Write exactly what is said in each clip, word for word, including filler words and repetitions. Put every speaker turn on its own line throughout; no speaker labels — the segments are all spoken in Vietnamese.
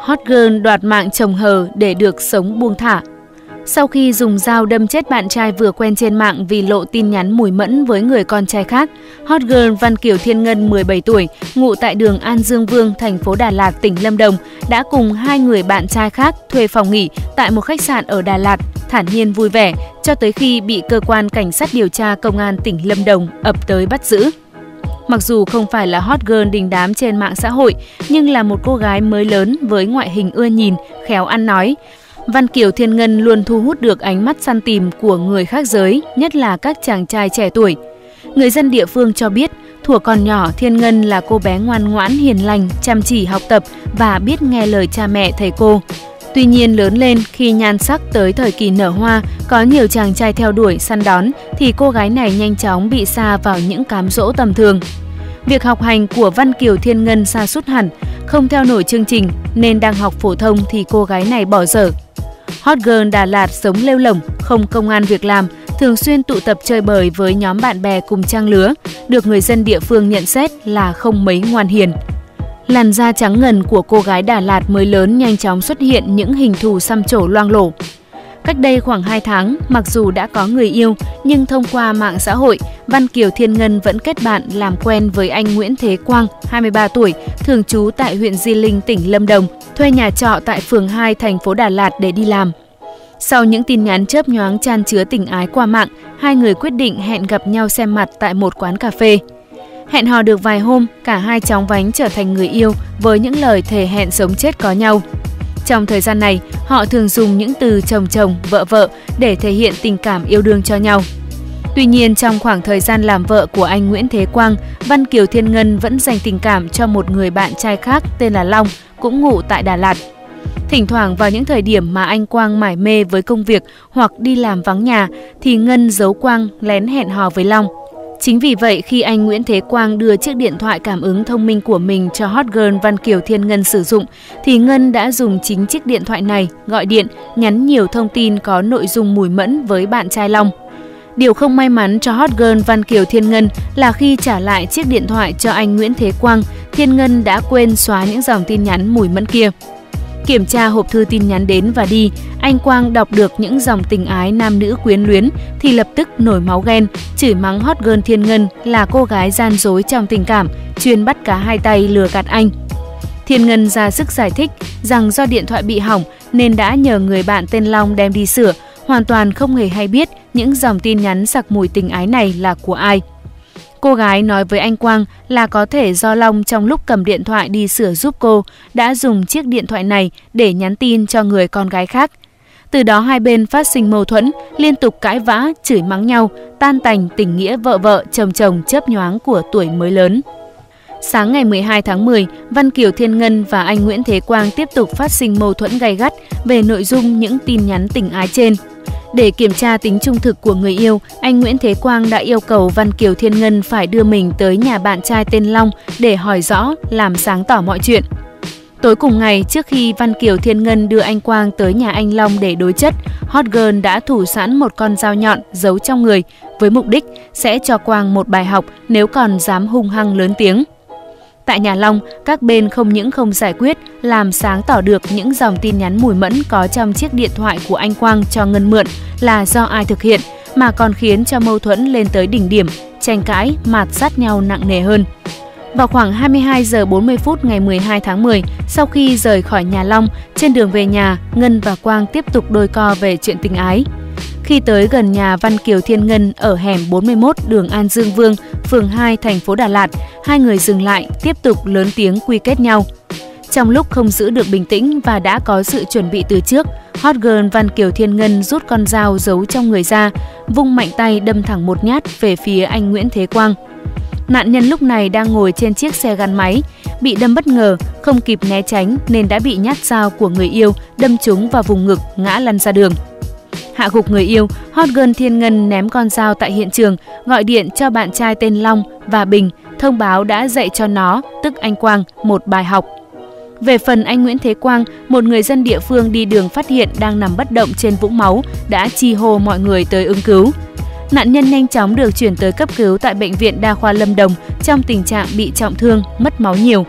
Hot girl đoạt mạng chồng hờ để được sống buông thả. Sau khi dùng dao đâm chết bạn trai vừa quen trên mạng vì lộ tin nhắn mùi mẫn với người con trai khác, hot girl Văn Kiều Thiên Ngân mười bảy tuổi, ngụ tại đường An Dương Vương, thành phố Đà Lạt, tỉnh Lâm Đồng, đã cùng hai người bạn trai khác thuê phòng nghỉ tại một khách sạn ở Đà Lạt, thản nhiên vui vẻ, cho tới khi bị cơ quan cảnh sát điều tra công an tỉnh Lâm Đồng ập tới bắt giữ. Mặc dù không phải là hot girl đình đám trên mạng xã hội, nhưng là một cô gái mới lớn với ngoại hình ưa nhìn, khéo ăn nói. Văn Kiều Thiên Ngân luôn thu hút được ánh mắt săn tìm của người khác giới, nhất là các chàng trai trẻ tuổi. Người dân địa phương cho biết, thuở còn nhỏ, Thiên Ngân là cô bé ngoan ngoãn, hiền lành, chăm chỉ học tập và biết nghe lời cha mẹ, thầy cô. Tuy nhiên lớn lên, khi nhan sắc tới thời kỳ nở hoa, có nhiều chàng trai theo đuổi, săn đón, thì cô gái này nhanh chóng bị sa vào những cám dỗ tầm thường. Việc học hành của Văn Kiều Thiên Ngân sa sút hẳn, không theo nổi chương trình nên đang học phổ thông thì cô gái này bỏ dở. Hot girl Đà Lạt sống lêu lổng, không công ăn việc làm, thường xuyên tụ tập chơi bời với nhóm bạn bè cùng trang lứa, được người dân địa phương nhận xét là không mấy ngoan hiền. Làn da trắng ngần của cô gái Đà Lạt mới lớn nhanh chóng xuất hiện những hình thù xăm trổ loang lổ. Cách đây khoảng hai tháng, mặc dù đã có người yêu, nhưng thông qua mạng xã hội, Văn Kiều Thiên Ngân vẫn kết bạn làm quen với anh Nguyễn Thế Quang, hai mươi ba tuổi, thường trú tại huyện Di Linh, tỉnh Lâm Đồng, thuê nhà trọ tại phường hai, thành phố Đà Lạt để đi làm. Sau những tin nhắn chớp nhoáng chan chứa tình ái qua mạng, hai người quyết định hẹn gặp nhau xem mặt tại một quán cà phê. Hẹn hò được vài hôm, cả hai chóng vánh trở thành người yêu với những lời thề hẹn sống chết có nhau. Trong thời gian này, họ thường dùng những từ chồng chồng, vợ vợ để thể hiện tình cảm yêu đương cho nhau. Tuy nhiên, trong khoảng thời gian làm vợ của anh Nguyễn Thế Quang, Văn Kiều Thiên Ngân vẫn dành tình cảm cho một người bạn trai khác tên là Long, cũng ngụ tại Đà Lạt. Thỉnh thoảng vào những thời điểm mà anh Quang mải mê với công việc hoặc đi làm vắng nhà, thì Ngân giấu Quang lén hẹn hò với Long. Chính vì vậy, khi anh Nguyễn Thế Quang đưa chiếc điện thoại cảm ứng thông minh của mình cho hot girl Văn Kiều Thiên Ngân sử dụng, thì Ngân đã dùng chính chiếc điện thoại này gọi điện, nhắn nhiều thông tin có nội dung mùi mẫn với bạn trai Long. Điều không may mắn cho hot girl Văn Kiều Thiên Ngân là khi trả lại chiếc điện thoại cho anh Nguyễn Thế Quang, Thiên Ngân đã quên xóa những dòng tin nhắn mùi mẫn kia. Kiểm tra hộp thư tin nhắn đến và đi, anh Quang đọc được những dòng tình ái nam nữ quyến luyến thì lập tức nổi máu ghen, chửi mắng hot girl Thiên Ngân là cô gái gian dối trong tình cảm, chuyên bắt cá hai tay lừa gạt anh. Thiên Ngân ra sức giải thích rằng do điện thoại bị hỏng nên đã nhờ người bạn tên Long đem đi sửa, hoàn toàn không hề hay biết những dòng tin nhắn sặc mùi tình ái này là của ai. Cô gái nói với anh Quang là có thể do Long trong lúc cầm điện thoại đi sửa giúp cô đã dùng chiếc điện thoại này để nhắn tin cho người con gái khác. Từ đó hai bên phát sinh mâu thuẫn, liên tục cãi vã, chửi mắng nhau, tan tành tình nghĩa vợ vợ, chồng chồng chớp nhoáng của tuổi mới lớn. Sáng ngày mười hai tháng mười, Văn Kiều Thiên Ngân và anh Nguyễn Thế Quang tiếp tục phát sinh mâu thuẫn gay gắt về nội dung những tin nhắn tình ái trên. Để kiểm tra tính trung thực của người yêu, anh Nguyễn Thế Quang đã yêu cầu Văn Kiều Thiên Ngân phải đưa mình tới nhà bạn trai tên Long để hỏi rõ, làm sáng tỏ mọi chuyện. Tối cùng ngày, trước khi Văn Kiều Thiên Ngân đưa anh Quang tới nhà anh Long để đối chất, hot girl đã thủ sẵn một con dao nhọn giấu trong người với mục đích sẽ cho Quang một bài học nếu còn dám hung hăng lớn tiếng. Tại nhà Long, các bên không những không giải quyết, làm sáng tỏ được những dòng tin nhắn mùi mẫn có trong chiếc điện thoại của anh Quang cho Ngân mượn là do ai thực hiện, mà còn khiến cho mâu thuẫn lên tới đỉnh điểm, tranh cãi, mạt sát nhau nặng nề hơn. Vào khoảng hai mươi hai giờ bốn mươi phút ngày mười hai tháng mười, sau khi rời khỏi nhà Long, trên đường về nhà, Ngân và Quang tiếp tục đôi co về chuyện tình ái. Khi tới gần nhà Văn Kiều Thiên Ngân ở hẻm bốn mươi mốt đường An Dương Vương, phường hai, thành phố Đà Lạt, hai người dừng lại, tiếp tục lớn tiếng quy kết nhau. Trong lúc không giữ được bình tĩnh và đã có sự chuẩn bị từ trước, hot girl Văn Kiều Thiên Ngân rút con dao giấu trong người ra, vung mạnh tay đâm thẳng một nhát về phía anh Nguyễn Thế Quang. Nạn nhân lúc này đang ngồi trên chiếc xe gắn máy, bị đâm bất ngờ, không kịp né tránh nên đã bị nhát dao của người yêu đâm trúng vào vùng ngực, ngã lăn ra đường. Hạ gục người yêu, hot girl Thiên Ngân ném con dao tại hiện trường, gọi điện cho bạn trai tên Long và Bình, thông báo đã dạy cho nó, tức anh Quang, một bài học. Về phần anh Nguyễn Thế Quang, một người dân địa phương đi đường phát hiện đang nằm bất động trên vũng máu, đã chi hô mọi người tới ứng cứu. Nạn nhân nhanh chóng được chuyển tới cấp cứu tại Bệnh viện Đa khoa Lâm Đồng trong tình trạng bị trọng thương, mất máu nhiều.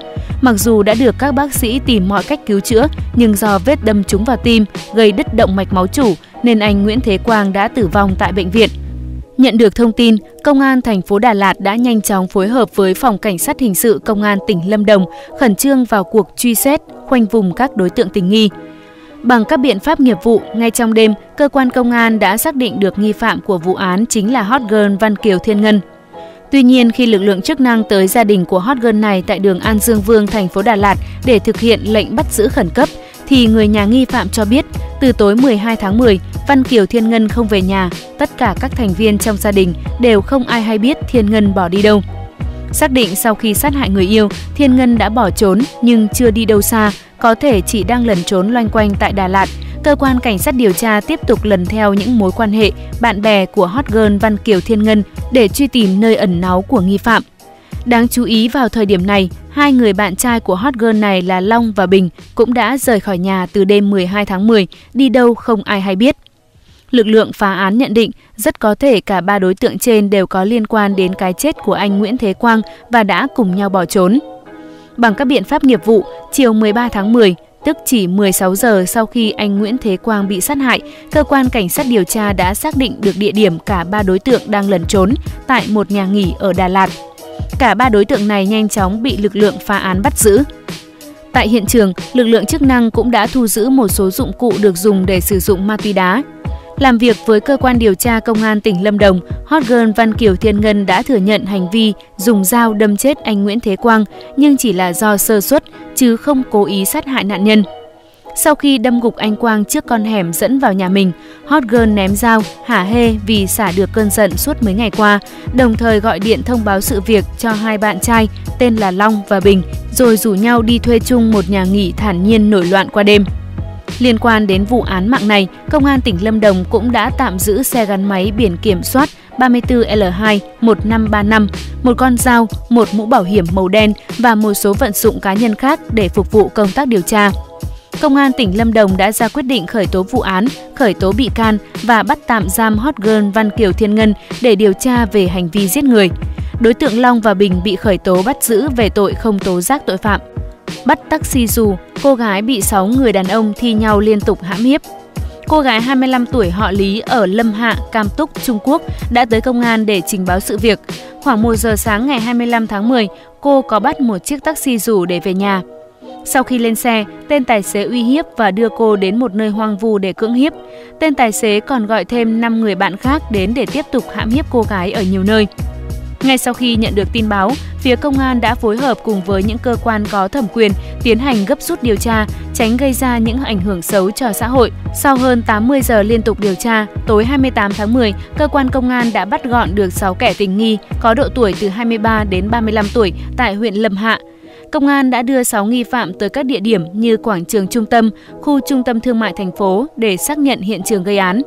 Mặc dù đã được các bác sĩ tìm mọi cách cứu chữa, nhưng do vết đâm trúng vào tim gây đứt động mạch máu chủ nên anh Nguyễn Thế Quang đã tử vong tại bệnh viện. Nhận được thông tin, Công an thành phố Đà Lạt đã nhanh chóng phối hợp với Phòng Cảnh sát Hình sự Công an tỉnh Lâm Đồng khẩn trương vào cuộc truy xét, khoanh vùng các đối tượng tình nghi. Bằng các biện pháp nghiệp vụ, ngay trong đêm, cơ quan công an đã xác định được nghi phạm của vụ án chính là hot girl Văn Kiều Thiên Ngân. Tuy nhiên, khi lực lượng chức năng tới gia đình của hot girl này tại đường An Dương Vương, thành phố Đà Lạt để thực hiện lệnh bắt giữ khẩn cấp, thì người nhà nghi phạm cho biết từ tối mười hai tháng mười, Văn Kiều Thiên Ngân không về nhà, tất cả các thành viên trong gia đình đều không ai hay biết Thiên Ngân bỏ đi đâu. Xác định sau khi sát hại người yêu, Thiên Ngân đã bỏ trốn nhưng chưa đi đâu xa, có thể chỉ đang lẩn trốn loanh quanh tại Đà Lạt. Cơ quan cảnh sát điều tra tiếp tục lần theo những mối quan hệ, bạn bè của hot girl Văn Kiều Thiên Ngân để truy tìm nơi ẩn náu của nghi phạm. Đáng chú ý vào thời điểm này, hai người bạn trai của hot girl này là Long và Bình cũng đã rời khỏi nhà từ đêm mười hai tháng mười, đi đâu không ai hay biết. Lực lượng phá án nhận định rất có thể cả ba đối tượng trên đều có liên quan đến cái chết của anh Nguyễn Thế Quang và đã cùng nhau bỏ trốn. Bằng các biện pháp nghiệp vụ, chiều mười ba tháng mười, tức chỉ mười sáu giờ sau khi anh Nguyễn Thế Quang bị sát hại, cơ quan cảnh sát điều tra đã xác định được địa điểm cả ba đối tượng đang lẩn trốn tại một nhà nghỉ ở Đà Lạt. Cả ba đối tượng này nhanh chóng bị lực lượng phá án bắt giữ. Tại hiện trường, lực lượng chức năng cũng đã thu giữ một số dụng cụ được dùng để sử dụng ma túy đá. Làm việc với cơ quan điều tra Công an tỉnh Lâm Đồng, hot girl Văn Kiều Thiên Ngân đã thừa nhận hành vi dùng dao đâm chết anh Nguyễn Thế Quang nhưng chỉ là do sơ suất chứ không cố ý sát hại nạn nhân. Sau khi đâm gục anh Quang trước con hẻm dẫn vào nhà mình, hot girl ném dao, hả hê vì xả được cơn giận suốt mấy ngày qua, đồng thời gọi điện thông báo sự việc cho hai bạn trai tên là Long và Bình, rồi rủ nhau đi thuê chung một nhà nghỉ thản nhiên nổi loạn qua đêm. Liên quan đến vụ án mạng này, Công an tỉnh Lâm Đồng cũng đã tạm giữ xe gắn máy biển kiểm soát ba mươi tư L hai một năm ba năm, một con dao, một mũ bảo hiểm màu đen và một số vận dụng cá nhân khác để phục vụ công tác điều tra. Công an tỉnh Lâm Đồng đã ra quyết định khởi tố vụ án, khởi tố bị can và bắt tạm giam hot girl Văn Kiều Thiên Ngân để điều tra về hành vi giết người. Đối tượng Long và Bình bị khởi tố bắt giữ về tội không tố giác tội phạm. Bắt taxi dù, cô gái bị sáu người đàn ông thi nhau liên tục hãm hiếp. Cô gái hai mươi lăm tuổi họ Lý ở Lâm Hạ, Cam Túc, Trung Quốc đã tới công an để trình báo sự việc. Khoảng một giờ sáng ngày hai mươi lăm tháng mười, cô có bắt một chiếc taxi dù để về nhà. Sau khi lên xe, tên tài xế uy hiếp và đưa cô đến một nơi hoang vu để cưỡng hiếp. Tên tài xế còn gọi thêm năm người bạn khác đến để tiếp tục hãm hiếp cô gái ở nhiều nơi. Ngay sau khi nhận được tin báo, phía công an đã phối hợp cùng với những cơ quan có thẩm quyền tiến hành gấp rút điều tra, tránh gây ra những ảnh hưởng xấu cho xã hội. Sau hơn tám mươi giờ liên tục điều tra, tối hai mươi tám tháng mười, cơ quan công an đã bắt gọn được sáu kẻ tình nghi có độ tuổi từ hai mươi ba đến ba mươi lăm tuổi tại huyện Lâm Hạ. Công an đã đưa sáu nghi phạm tới các địa điểm như quảng trường trung tâm, khu trung tâm thương mại thành phố để xác nhận hiện trường gây án.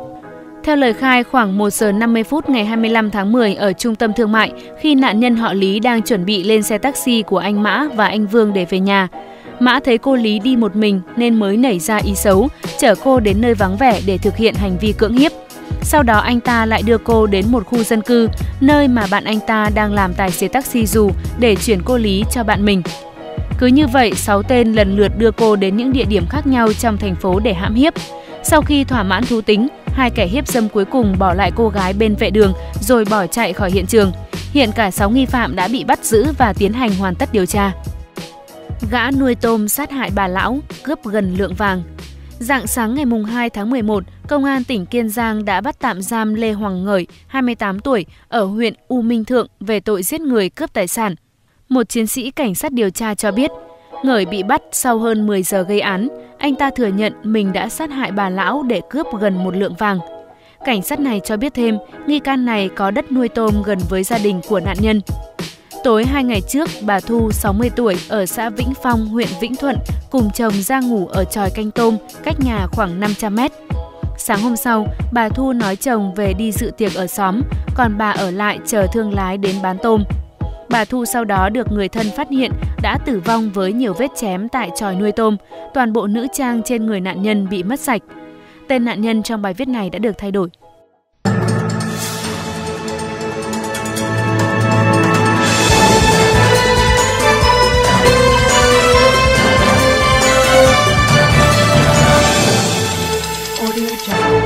Theo lời khai, khoảng một giờ năm mươi phút ngày hai mươi lăm tháng mười ở trung tâm thương mại, khi nạn nhân họ Lý đang chuẩn bị lên xe taxi của anh Mã và anh Vương để về nhà. Mã thấy cô Lý đi một mình nên mới nảy ra ý xấu, chở cô đến nơi vắng vẻ để thực hiện hành vi cưỡng hiếp. Sau đó anh ta lại đưa cô đến một khu dân cư, nơi mà bạn anh ta đang làm tài xế taxi dù để chuyển cô Lý cho bạn mình. Cứ như vậy, sáu tên lần lượt đưa cô đến những địa điểm khác nhau trong thành phố để hãm hiếp. Sau khi thỏa mãn thú tính, hai kẻ hiếp dâm cuối cùng bỏ lại cô gái bên vệ đường rồi bỏ chạy khỏi hiện trường. Hiện cả sáu nghi phạm đã bị bắt giữ và tiến hành hoàn tất điều tra. Gã nuôi tôm sát hại bà lão, cướp gần lượng vàng. Rạng sáng ngày hai tháng mười một, Công an tỉnh Kiên Giang đã bắt tạm giam Lê Hoàng Ngởi, hai mươi tám tuổi, ở huyện U Minh Thượng về tội giết người cướp tài sản. Một chiến sĩ cảnh sát điều tra cho biết, Ngởi bị bắt sau hơn mười giờ gây án. Anh ta thừa nhận mình đã sát hại bà lão để cướp gần một lượng vàng. Cảnh sát này cho biết thêm, nghi can này có đất nuôi tôm gần với gia đình của nạn nhân. Tối hai ngày trước, bà Thu, sáu mươi tuổi, ở xã Vĩnh Phong, huyện Vĩnh Thuận, cùng chồng ra ngủ ở chòi canh tôm, cách nhà khoảng năm trăm mét. Sáng hôm sau, bà Thu nói chồng về đi dự tiệc ở xóm, còn bà ở lại chờ thương lái đến bán tôm. Bà Thu sau đó được người thân phát hiện đã tử vong với nhiều vết chém tại chòi nuôi tôm. Toàn bộ nữ trang trên người nạn nhân bị mất sạch. Tên nạn nhân trong bài viết này đã được thay đổi.
audio jungle.